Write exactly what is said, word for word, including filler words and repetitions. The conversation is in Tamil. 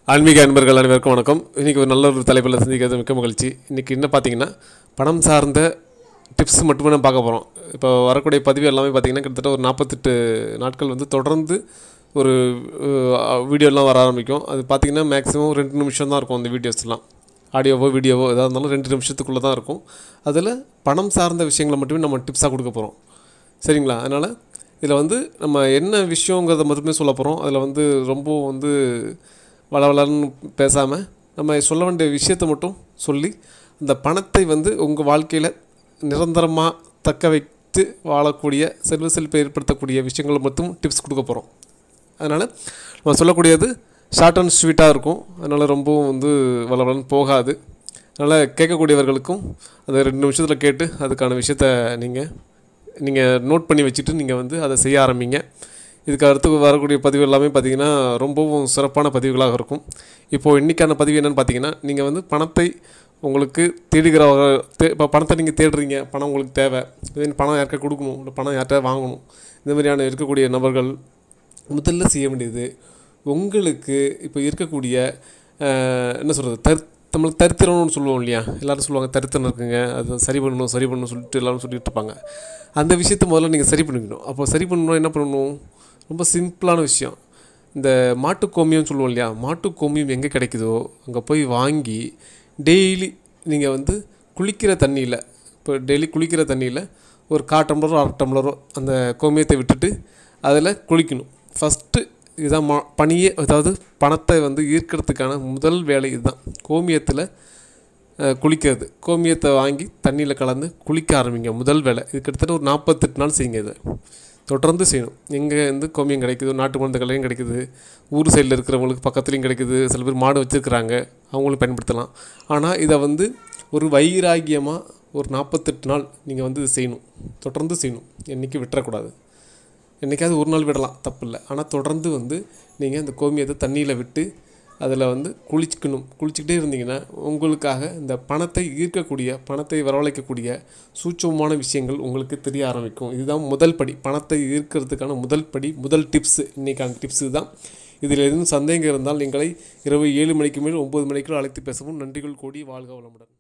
ஆன்மீக அன்பர்கள் அனைவருக்கும் வணக்கம். இன்றைக்கி ஒரு நல்ல ஒரு தலைப்பில் சந்திக்கிறது மிக்க மகிழ்ச்சி. இன்றைக்கி என்ன பார்த்திங்கன்னா, பணம் சார்ந்த டிப்ஸ் மட்டுமே நம்ம பார்க்க போகிறோம். இப்போ வரக்கூடிய பதிவு எல்லாமே பார்த்திங்கன்னா கிட்டத்தட்ட ஒரு நாற்பத்தெட்டு நாட்கள் வந்து தொடர்ந்து ஒரு வீடியோலாம் வர ஆரம்பிக்கும். அது பார்த்திங்கன்னா மேக்ஸிமம் ரெண்டு நிமிஷம் தான் இருக்கும். அந்த வீடியோஸ்லாம் ஆடியோவோ வீடியோவோ எதாக இருந்தாலும் ரெண்டு நிமிஷத்துக்குள்ளே தான் இருக்கும். அதில் பணம் சார்ந்த விஷயங்களை மட்டுமே நம்ம டிப்ஸாக கொடுக்க போகிறோம். சரிங்களா? அதனால் இதில் வந்து நம்ம என்ன விஷயங்கிறத மட்டுமே சொல்ல போகிறோம். அதில் வந்து ரொம்ப வந்து வளவளன்னு பேசாமல் நம்ம சொல்ல வேண்டிய விஷயத்தை மட்டும் சொல்லி அந்த பணத்தை வந்து உங்கள் வாழ்க்கையில் நிரந்தரமாக தக்க வைத்து வாழக்கூடிய செல்வ செழிப்பை ஏற்படுத்தக்கூடிய விஷயங்களை மட்டும் டிப்ஸ் கொடுக்க போகிறோம். அதனால் நம்ம சொல்லக்கூடியது ஷார்ட் அண்ட் ஸ்வீட்டாக இருக்கும். அதனால் ரொம்பவும் வந்து வளவளன்னு போகாது. அதனால் கேட்கக்கூடியவர்களுக்கும் அதை ரெண்டு நிமிஷத்தில் கேட்டு அதுக்கான விஷயத்தை நீங்கள் நீங்கள் நோட் பண்ணி வச்சுட்டு நீங்கள் வந்து அதை செய்ய ஆரம்பிங்க. இதுக்கு அடுத்து வரக்கூடிய பதிவு எல்லாமே பார்த்திங்கன்னா ரொம்பவும் சிறப்பான பதிவுகளாக இருக்கும். இப்போது இன்றைக்கான பதிவு என்னென்னு பார்த்தீங்கன்னா, நீங்கள் வந்து பணத்தை உங்களுக்கு தேடுகிற தே இப்போ பணத்தை நீங்கள் தேடுறீங்க, பணம் உங்களுக்கு தேவை, பணம் யாருக்கா கொடுக்கணும், இல்லை பணம் யார்கிட்ட வாங்கணும், இந்த மாதிரியான இருக்கக்கூடிய நபர்கள் முதல்ல செய்ய வேண்டியது உங்களுக்கு இப்போ இருக்கக்கூடிய என்ன சொல்கிறது தர் நம்மளுக்கு தரித்திரம்னு சொல்லுவோம் இல்லையா? எல்லோரும் சொல்லுவாங்க தரித்திரம் இருக்குங்க, அது சரி பண்ணணும் சரி பண்ணணும் சொல்லிட்டு எல்லோரும் சொல்லிட்டு இருப்பாங்க. அந்த விஷயத்தை முதல்ல நீங்கள் சரி பண்ணிக்கணும். அப்போ சரி பண்ணணும் என்ன பண்ணணும்? ரொம்ப சிம்பிளான விஷயம். இந்த மாட்டு கோமியம்னு சொல்லுவோம் இல்லையா? மாட்டு கோமியம் எங்கே கிடைக்குதோ அங்கே போய் வாங்கி டெய்லி நீங்கள் வந்து குளிக்கிற தண்ணியில், இப்போ டெய்லி குளிக்கிற தண்ணியில் ஒரு கால் டம்ளரோ அரை டம்ளரோ அந்த கோமியத்தை விட்டுட்டு அதில் குளிக்கணும். ஃபஸ்ட்டு இதுதான் மா பணியே, அதாவது பணத்தை வந்து ஈர்க்கிறதுக்கான முதல் வேலை இதுதான். கோமியத்தில் குளிக்கிறது. கோமியத்தை வாங்கி தண்ணியில் கலந்து குளிக்க ஆரம்பிங்க. முதல் வேலை இது. கிட்டத்தட்ட ஒரு நாற்பத்தெட்டு நாள் செய்யுங்க. இதை தொடர்ந்து செய்யணும். எங்கே வந்து கோமியம் கிடைக்குது, நாட்டு மருந்துகளையும் கிடைக்குது, ஊர் சைடில் இருக்கிறவங்களுக்கு பக்கத்துலேயும் கிடைக்குது. சில பேர் மாடு வச்சுருக்கிறாங்க, அவங்களும் பயன்படுத்தலாம். ஆனால் இதை வந்து ஒரு வைராகியமாக ஒரு நாற்பத்தெட்டு நாள் நீங்கள் வந்து இது செய்யணும். தொடர்ந்து செய்யணும். என்றைக்கும் விட்டுறக்கூடாது. என்றைக்காவது ஒரு நாள் விடலாம், தப்பு இல்லை. ஆனால் தொடர்ந்து வந்து நீங்கள் இந்த கோமியத்தை தண்ணியில் விட்டு அதில் வந்து குளிச்சுக்கணும். குளிச்சுக்கிட்டே இருந்தீங்கன்னா உங்களுக்காக இந்த பணத்தை ஈர்க்கக்கூடிய, பணத்தை வரவழைக்கக்கூடிய சூட்சமமான விஷயங்கள் உங்களுக்கு தெரிய ஆரம்பிக்கும். இதுதான் முதல் படி. பணத்தை ஈர்க்கிறதுக்கான முதல் படி, முதல் டிப்ஸு. இன்றைக்கான டிப்ஸு தான். இதில் எதுவும் சந்தேகம் இருந்தால் எங்களை இரவு ஏழு மணிக்கு மேல் ஒம்பது மணிக்குள் அழைத்து பேசவும். நன்றிகள் கோடி. வாழ்க வளமுடன்.